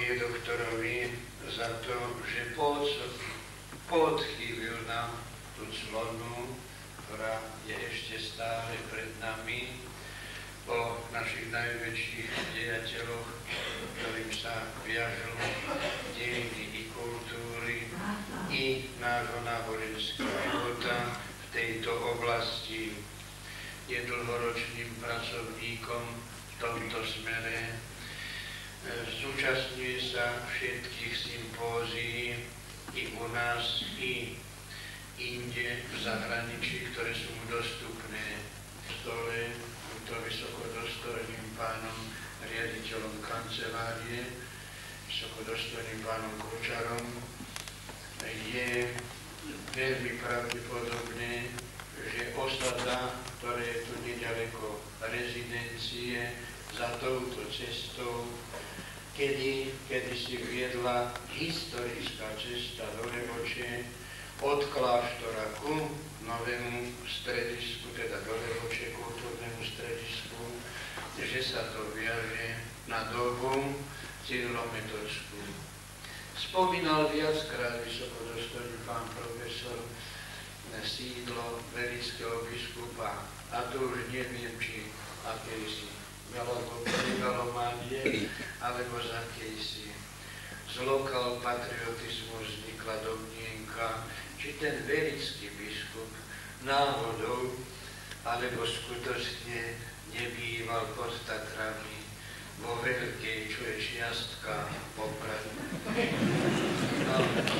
pánovi doktorovi za to, že poodchýlil nám tú clonu, ktorá je ešte stále pred nami, o našich najväčších dejateľoch, ktorým sa viažú dejiny i kultúry i nášho náboženského života v tejto oblasti. Je dlhoročným pracovníkom v tomto smere. Zúčastňuje sa všetkých sympózií i u nás, i inde v zahraničí, ktoré sú mu dostupné. V stole to vysokodôstojným pánom riaditeľom kancelárie, vysokodôstojným pánom Kučarom, je veľmi pravdepodobné, že osada, ktorá je tu nedaleko rezidencie, za touto cestou, kedy si viedla historická cesta do Levoče od kláštora ku novému stredisku, teda do Levoče, kultúrnemu stredisku, že sa to viaže na dobu cyrilometodskú. Spomínal viackrát vysokodôstojný pán profesor sídlo velického biskupa, a to už neviem, či akejsi megalománie, alebo z akejsi z lokál patriotizmu vznikla domnienka, či ten velický biskup náhodou, alebo skutočne nebýval pod Tatrami vo veľkej, čo je čiastka Popradu. No,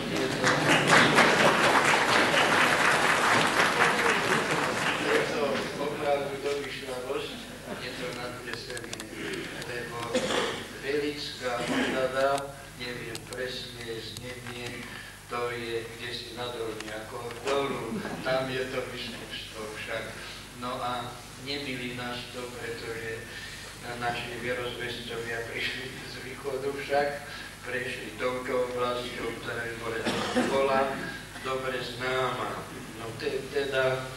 je to opravdu dovyšľavosť, je to nadnesenie, lebo velická osada, neviem presne znenie, to je kdesi nadol nejakého dolu, tam je to biskupstvo však. No a nemili nás to, pretože naši vierozvestovia prišli z východu však, prešli touto oblasťou, ktorá bola dobre známa. No teda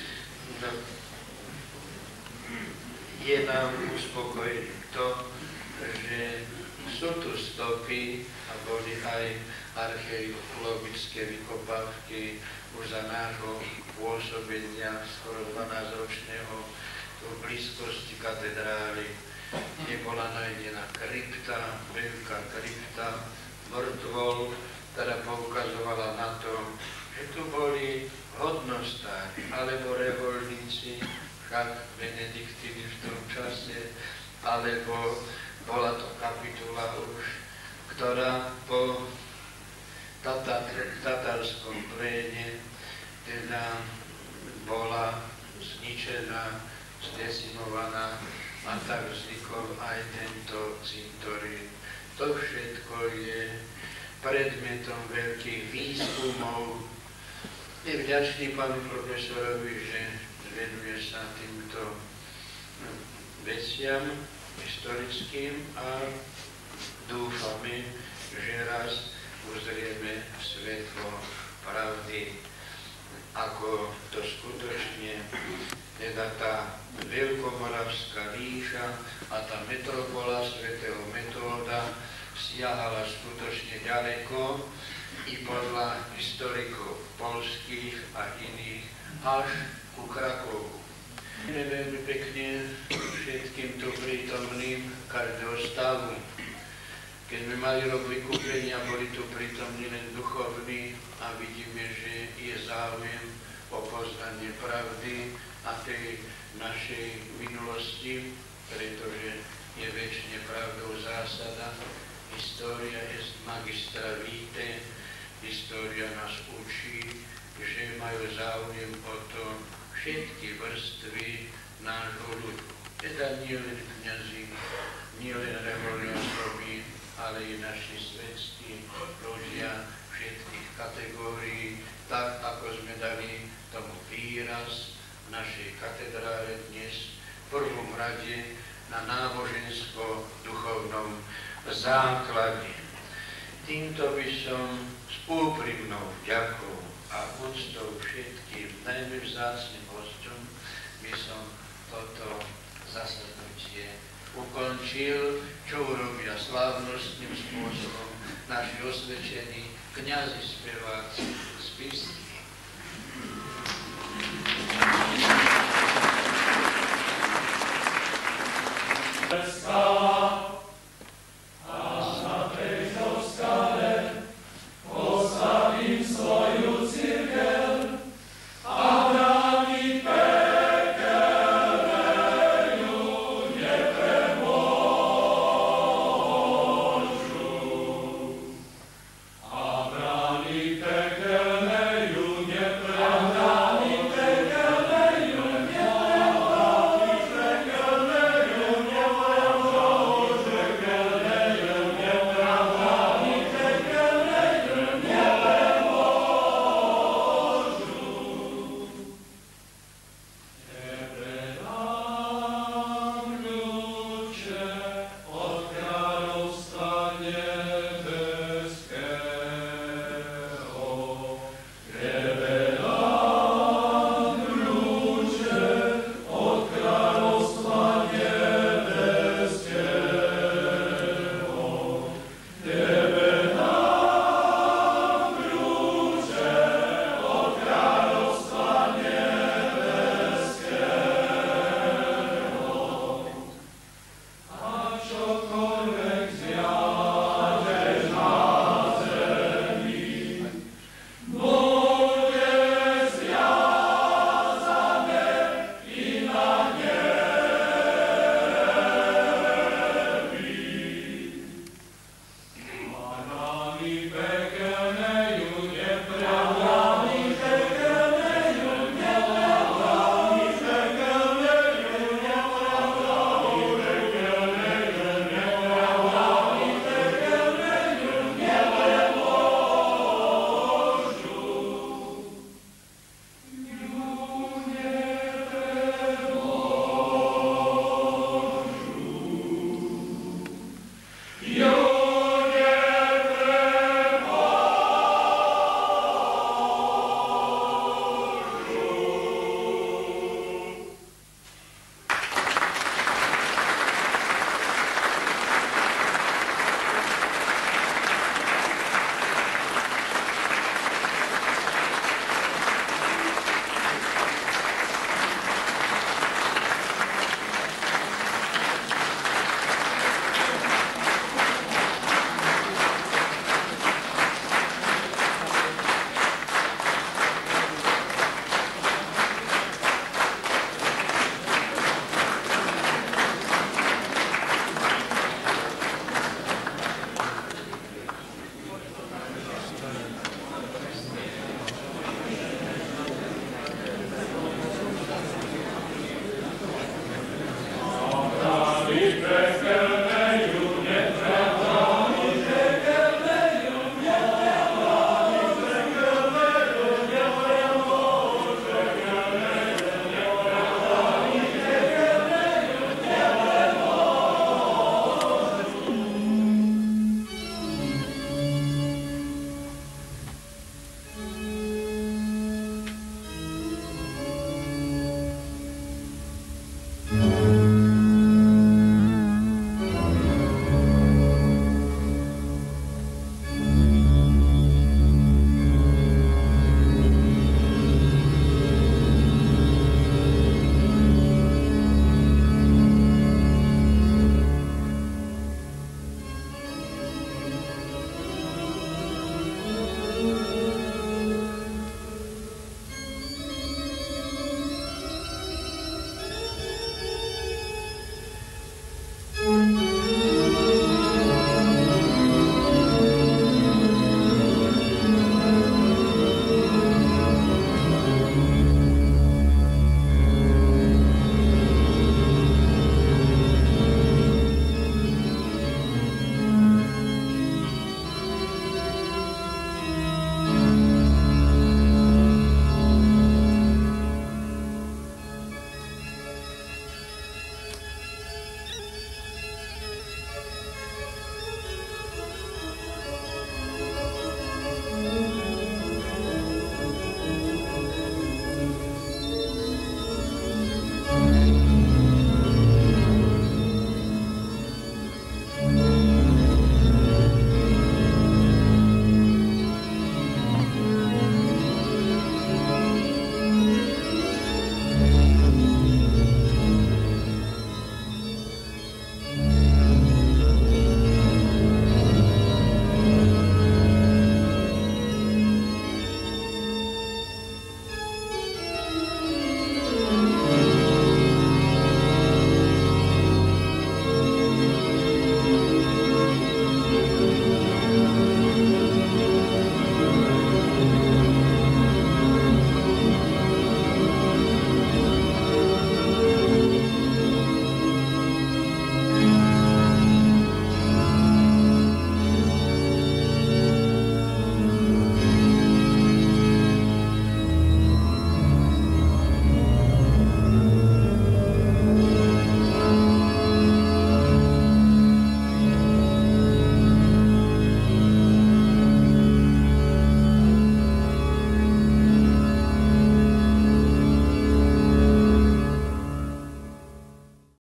je nám uspokojením to, že sú tu stopy a boli aj archeologické vykopávky už za nášho pôsobenia skoro 12-ročného v blízkosti katedrály, kde bola nájdená krypta, veľká krypta mŕtvol, ktorá poukazovala na to, že tu boli hodnostári alebo reholníci, však benediktíni v tom čase, alebo bola to kapitula už, ktorá po tatarskom pléne teda bola zničená, zdecimovaná a tak vznikol aj tento cintorín. To všetko je predmetom veľkých výskumov. Je vďačný pánu profesorovi, že venuje sa týmto veciam historickým a dúfame, že raz uzrieme svetlo pravdy, ako to skutočne, teda tá Veľkomoravská ríša a tá metropola svätého Metóda siahala skutočne ďaleko i podľa historikov poľských a iných až ku Krakovu. Veľmi pekne všetkým tu prítomným každého stavu. Keď sme mali rok vykúpenia, boli tu prítomní len duchovní a vidíme, že je záujem o poznanie pravdy a tej našej minulosti, pretože je väčšine pravdou zásada. História est magistra vitae, história nás učí, že majú záujem o to všetky vrstvy nášho ľudu. Teda nie len kňazi, nie len reholní osoby, ale i naši svetskí ľudia všetkých kategórií, tak ako sme dali tomu výraz v našej katedrále dnes v prvom rade na nábožensko-duchovnom základe. Týmto by som s úprimnou vďakou a úctou všetkým najmä vzácnym hosťom by som toto zasadnutie ukončil, čo urobia slávnostným spôsobom naši osvedčení kňazi, speváci, spisky.